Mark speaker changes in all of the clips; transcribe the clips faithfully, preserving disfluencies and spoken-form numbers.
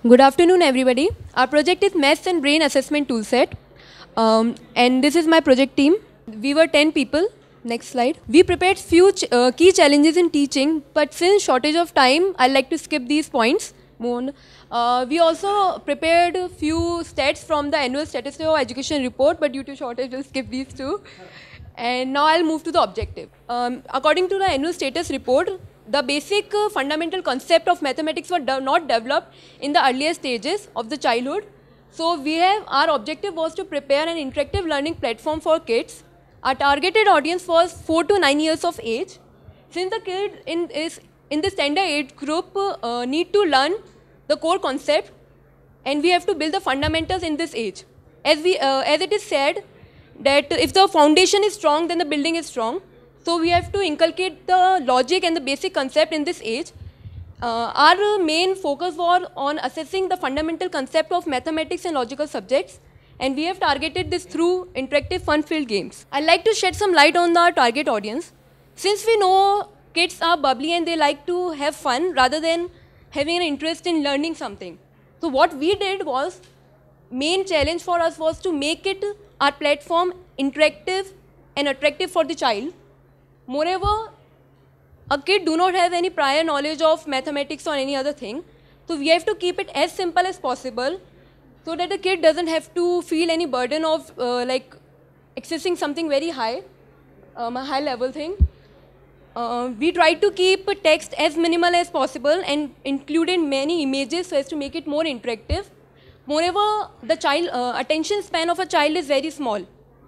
Speaker 1: Good afternoon, everybody. Our project is Maths and Brain Assessment Toolset. Um, and this is my project team. We were ten people. Next slide. We prepared few ch uh, key challenges in teaching, but since shortage of time, I'd like to skip these points. Move on. Uh, we also prepared a few stats from the annual statistics of education report, but due to shortage, we'll skip these two. And now I'll move to the objective. Um, according to the annual status report, the basic uh, fundamental concept of mathematics were de not developed in the earlier stages of the childhood. So we have, our objective was to prepare an interactive learning platform for kids. Our targeted audience was four to nine years of age. Since the kid in, is in the standard age group uh, need to learn the core concept, and we have to build the fundamentals in this age. As, we, uh, as it is said, that if the foundation is strong, then the building is strong. So we have to inculcate the logic and the basic concept in this age. Uh, our main focus was on assessing the fundamental concept of mathematics and logical subjects, and we have targeted this through interactive fun-filled games. I'd like to shed some light on our target audience. Since we know kids are bubbly and they like to have fun rather than having an interest in learning something. So what we did was, main challenge for us was to make it, our platform, interactive and attractive for the child. Moreover, a kid do not have any prior knowledge of mathematics or any other thing. So we have to keep it as simple as possible so that the kid doesn't have to feel any burden of uh, like accessing something very high, um, a high level thing. Uh, we try to keep text as minimal as possible and included many images so as to make it more interactive. Moreover, the child uh, attention span of a child is very small.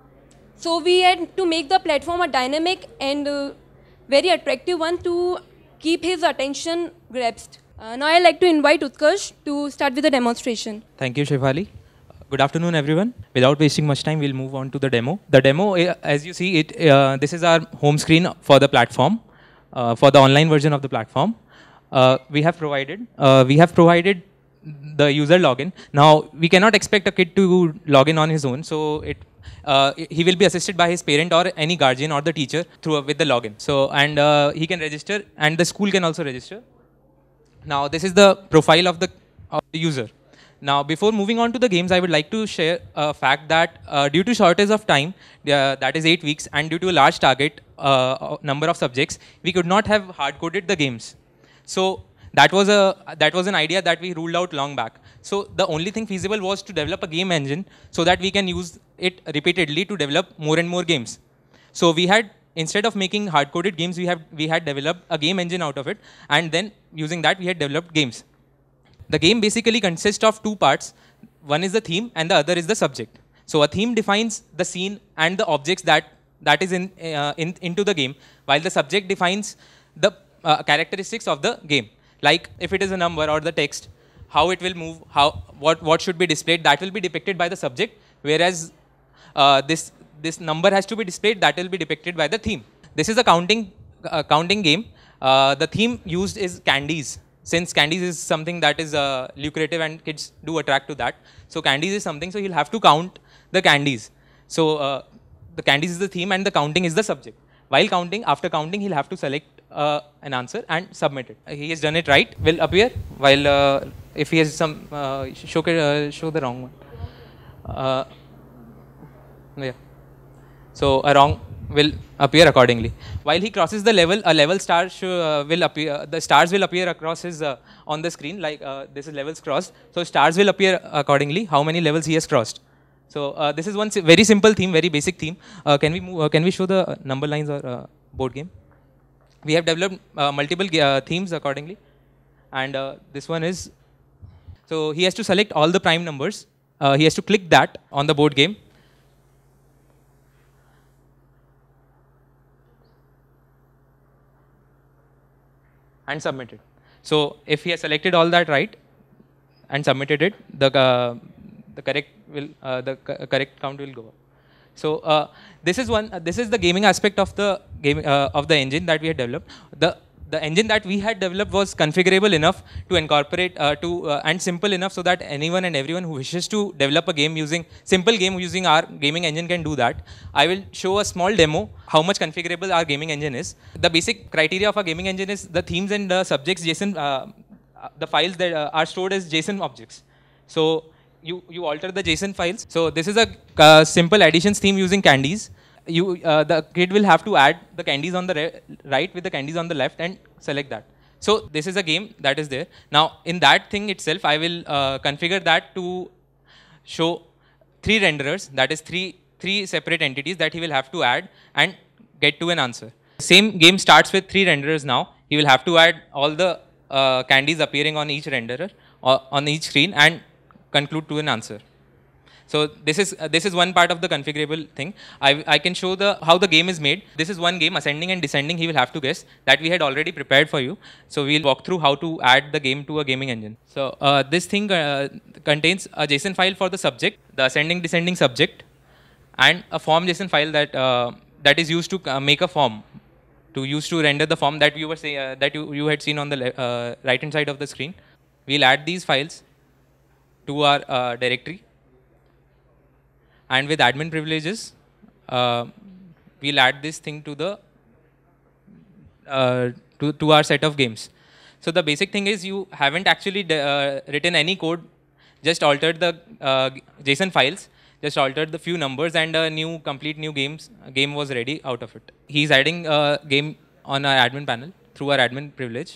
Speaker 1: So we had to make the platform a dynamic and uh, very attractive one to keep his attention grasped. Uh, now I'd like to invite Utkarsh to start with the demonstration.
Speaker 2: Thank you, Shefali. Good afternoon, everyone. Without wasting much time, we'll move on to the demo. The demo, as you see, it uh, this is our home screen for the platform, uh, for the online version of the platform. Uh, we have provided, uh, we have provided the user login. Now, we cannot expect a kid to log in on his own, so it uh, he will be assisted by his parent or any guardian or the teacher through with the login. So, and uh, he can register, and the school can also register. Now, this is the profile of the, of the user. Now, before moving on to the games, I would like to share a fact that uh, due to shortage of time, uh, that is eight weeks, and due to a large target uh, number of subjects, we could not have hard-coded the games. So that was a that was an idea that we ruled out long back. So the only thing feasible was to develop a game engine so that we can use it repeatedly to develop more and more games. So we had, instead of making hard-coded games, we have we had developed a game engine out of it, and then using that we had developed games. The game basically consists of two parts. One is the theme and the other is the subject. So a theme defines the scene and the objects that, that is in, uh, in, into the game, while the subject defines the uh, characteristics of the game. Like if it is a number or the text, how it will move, how, what, what should be displayed, that will be depicted by the subject, whereas uh, this, this number has to be displayed, that will be depicted by the theme. This is a counting, uh, counting game. Uh, the theme used is candies. Since candies is something that is uh, lucrative and kids do attract to that. So candies is something, so he'll have to count the candies. So uh, the candies is the theme and the counting is the subject. While counting, after counting, he'll have to select uh, an answer and submit it. Uh, he has done it right, will appear, while uh, if he has some, uh, show, uh, show the wrong one. Uh, yeah. So a wrong will appear accordingly. While he crosses the level, a level star uh, will appear. Uh, the stars will appear across his uh, on the screen. Like uh, this is levels crossed. So stars will appear accordingly. How many levels he has crossed. So uh, this is one si very simple theme, very basic theme. Uh, can we move, uh, can we show the number lines or uh, board game? We have developed uh, multiple uh, themes accordingly, and uh, this one is. So he has to select all the prime numbers. Uh, he has to click that on the board game. And submit it. So if he has selected all that right and submitted it, the uh, the correct will uh, the correct count will go up. So uh, this is one. Uh, this is the gaming aspect of the game uh, of the engine that we had developed. The the engine that we had developed was configurable enough to incorporate uh, to uh, and simple enough so that anyone and everyone who wishes to develop a game using simple game using our gaming engine can do that. I will show a small demo how much configurable our gaming engine is. The basic criteria of our gaming engine is the themes and the subjects. Jason uh, uh, the files that uh, are stored as JSON objects. So you, you alter the JSON files. So this is a uh, simple additions theme using candies. You, uh, the kid will have to add the candies on the right with the candies on the left and select that. So this is a game that is there. Now in that thing itself, I will uh, configure that to show three renderers, that is three, three separate entities that he will have to add and get to an answer. Same game starts with three renderers now. He will have to add all the uh, candies appearing on each renderer or on each screen and conclude to an answer. So this is uh, this is one part of the configurable thing. I, I can show the how the game is made. This is one game, ascending and descending. He will have to guess that we had already prepared for you. So we'll walk through how to add the game to a gaming engine. So uh, this thing uh, contains a JSON file for the subject, the ascending descending subject, and a form JSON file that uh, that is used to uh, make a form, to use to render the form that you were say, uh, that you you had seen on the uh, right hand side of the screen. We'll add these files to our uh, directory. And with admin privileges, uh, we'll add this thing to the uh, to, to our set of games. So the basic thing is you haven't actually uh, written any code, just altered the uh, JSON files, just altered the few numbers, and a new complete new games game was ready out of it. He's adding a game on our admin panel through our admin privilege.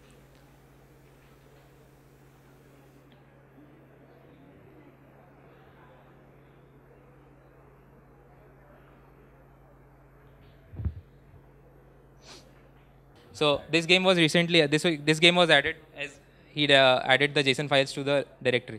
Speaker 2: So this game was recently, uh, this, this game was added as he uh, added the JSON files to the directory.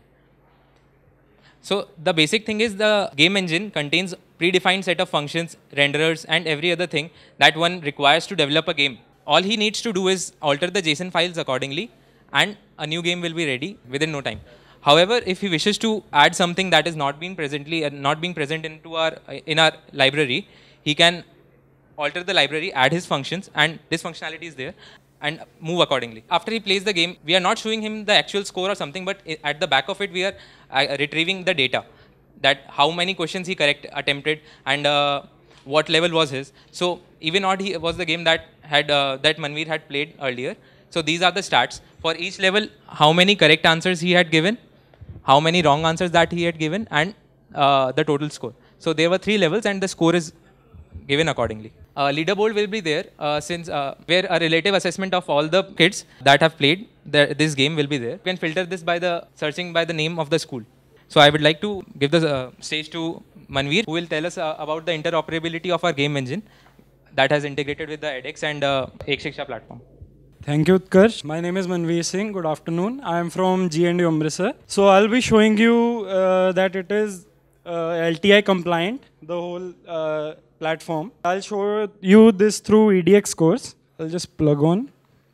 Speaker 2: So the basic thing is the game engine contains predefined set of functions, renderers, and every other thing that one requires to develop a game. All he needs to do is alter the JSON files accordingly, and a new game will be ready within no time. However, if he wishes to add something that is not being presently uh, not being present into our uh, in our library, he can alter the library, add his functions, and this functionality is there, and move accordingly. After he plays the game, we are not showing him the actual score or something, but at the back of it, we are uh, retrieving the data, that how many questions he correct attempted and uh, what level was his. So even odd he was the game that had uh, that Manveer had played earlier. So these are the stats for each level: how many correct answers he had given, how many wrong answers that he had given, and uh, the total score. So there were three levels, and the score is given accordingly. Uh, leaderboard will be there uh, since uh, where a relative assessment of all the kids that have played the, this game will be there. You can filter this by the searching by the name of the school. So I would like to give the uh, stage to Manveer, who will tell us uh, about the interoperability of our game engine that has integrated with the edX and uh, Ek Shiksha platform.
Speaker 3: Thank you, Utkarsh. My name is Manveer Singh. Good afternoon. I am from G N D U Amritsar. So I'll be showing you uh, that it is uh, L T I compliant, the whole uh, platform. I'll show you this through E D X course. I'll just plug on.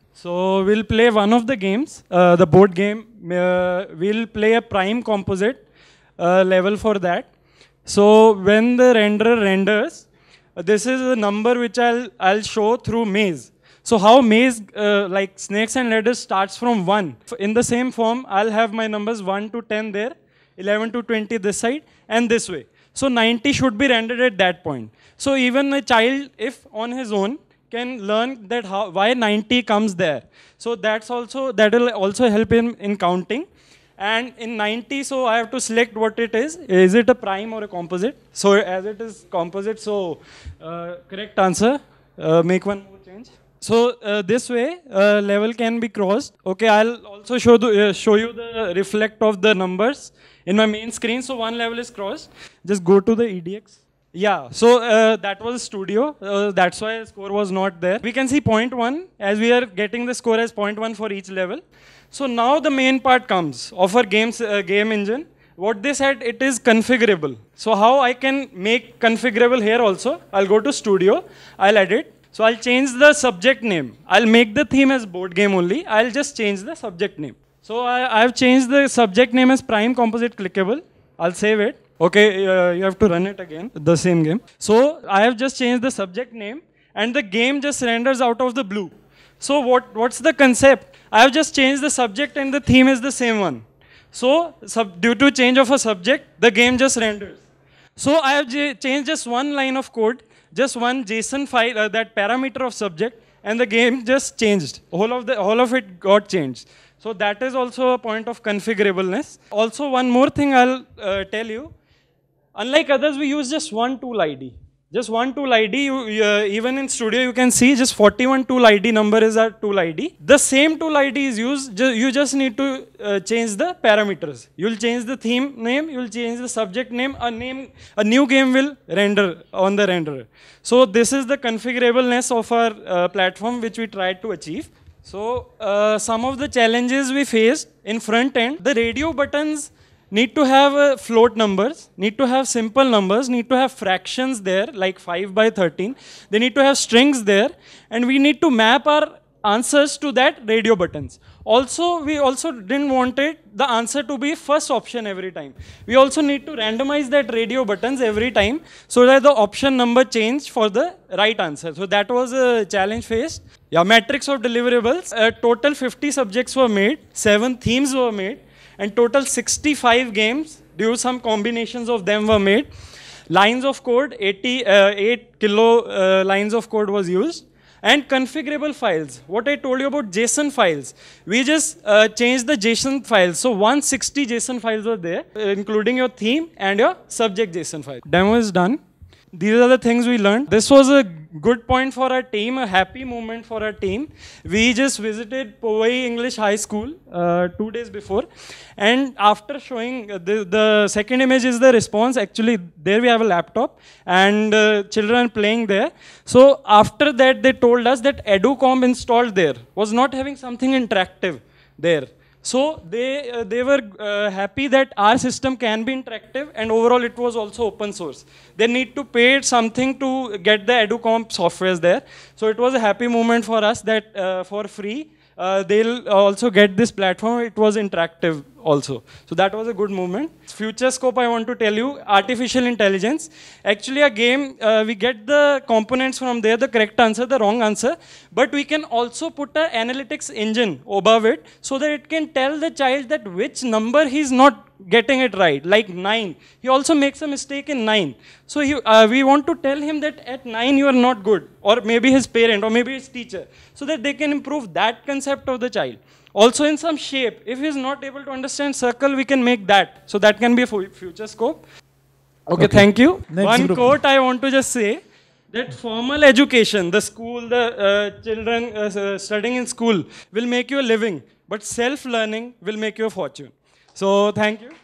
Speaker 3: So we'll play one of the games, uh, the board game. Uh, we'll play a prime composite uh, level for that. So when the renderer renders, uh, this is a number which I'll, I'll show through maze. So how maze, uh, like snakes and ladders, starts from one. In the same form, I'll have my numbers one to ten there, eleven to twenty this side, and this way. So ninety should be rendered at that point. So even a child, if on his own, can learn that how, why ninety comes there. So that's also, that will also help him in counting. And in ninety, so I have to select what it is. Is it a prime or a composite? So as it is composite, so uh, correct answer. Uh, make one more change. So uh, this way, uh, level can be crossed. Okay, I'll also show, the, uh, show you the reflect of the numbers in my main screen. So one level is crossed. Just go to the E D X. Yeah, so uh, that was studio. Uh, that's why the score was not there. We can see zero point one as we are getting the score as zero point one for each level. So now the main part comes of our games, uh, game engine. What they said, it is configurable. So how I can make configurable here also? I'll go to studio. I'll edit. So I'll change the subject name. I'll make the theme as board game only. I'll just change the subject name. So I, I've changed the subject name as prime composite clickable. I'll save it. Okay, uh, you have to run it again, the same game. So I have just changed the subject name, and the game just renders out of the blue. So what, what's the concept? I have just changed the subject and the theme is the same one. So sub, due to change of a subject, the game just renders. So I have changed just one line of code, just one JSON file, uh, that parameter of subject, and the game just changed. All of, the, all of it got changed. So that is also a point of configurableness. Also, one more thing I'll uh, tell you. Unlike others, we use just one tool I D. Just one tool I D, you, uh, even in studio you can see just forty-one tool I D number is our tool I D. The same tool I D is used, ju you just need to uh, change the parameters. You'll change the theme name, you'll change the subject name, a name, a new game will render on the renderer. So this is the configurableness of our uh, platform which we tried to achieve. So uh, some of the challenges we faced in front end, the radio buttons need to have uh, float numbers, need to have simple numbers, need to have fractions there, like five by thirteen. They need to have strings there, and we need to map our answers to that radio buttons. Also, we also didn't want it, the answer to be first option every time. We also need to randomize that radio buttons every time so that the option number change for the right answer. So that was a challenge faced. Yeah, matrix of deliverables, uh, total fifty subjects were made, seven themes were made, and total sixty-five games, due some combinations of them were made. Lines of code, eighty-eight kilo uh, lines of code was used. And configurable files, what I told you about JSON files, we just uh, changed the JSON files. So one hundred sixty JSON files were there, uh, including your theme and your subject JSON file. Demo is done. These are the things we learned. This was a good point for our team, a happy moment for our team. We just visited Powai English High School uh, two days before. And after showing, uh, the, the second image is the response. Actually, there we have a laptop and uh, children playing there. So after that, they told us that EduComp installed there was not having something interactive there. So they, uh, they were uh, happy that our system can be interactive, and overall it was also open source. They need to pay something to get the EduComp softwares there. So it was a happy moment for us that uh, for free, uh, they'll also get this platform. It was interactive also. So that was a good moment. Future scope, I want to tell you, artificial intelligence. Actually a game, uh, we get the components from there, the correct answer, the wrong answer, but we can also put an analytics engine above it so that it can tell the child that which number he's not getting it right, like nine. He also makes a mistake in nine. So he, uh, we want to tell him that at nine you are not good, or maybe his parent, or maybe his teacher, so that they can improve that concept of the child. Also in some shape, if he is not able to understand circle, we can make that. So that can be a future scope. Okay, okay. Thank you. Next One group. Quote I want to just say, that formal education, the school, the uh, children uh, studying in school will make you a living, but self-learning will make you a fortune. So thank you.